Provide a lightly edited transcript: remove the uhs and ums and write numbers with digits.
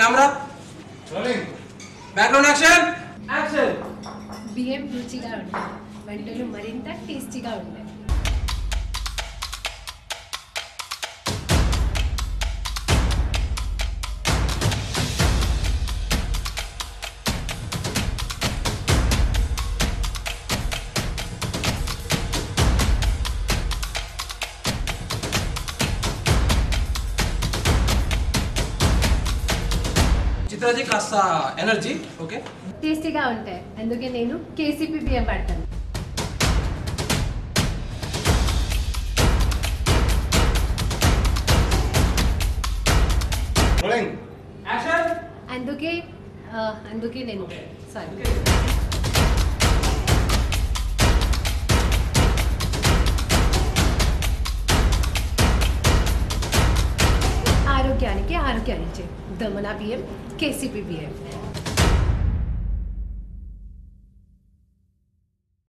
Camera rolling background action action బియ్యం రుచిగా ఉంటాయి, వంటలు మరింత టేస్టీగా ఉంటాయి. చిత్రాజీ కాస్త ఎనర్జీ ఓకే టేస్టీగా ఉంటాయి, అందుకే నేను కేసీపీ బియ్యం పడతాను. రోలింగ్ యాక్షన్ అందుకే నేను సారీ ఆరోగ్యానికి ఆరోగ్యాన్ని ఇచ్చే దమన బియ్యం కేసీపీ బియ్యం.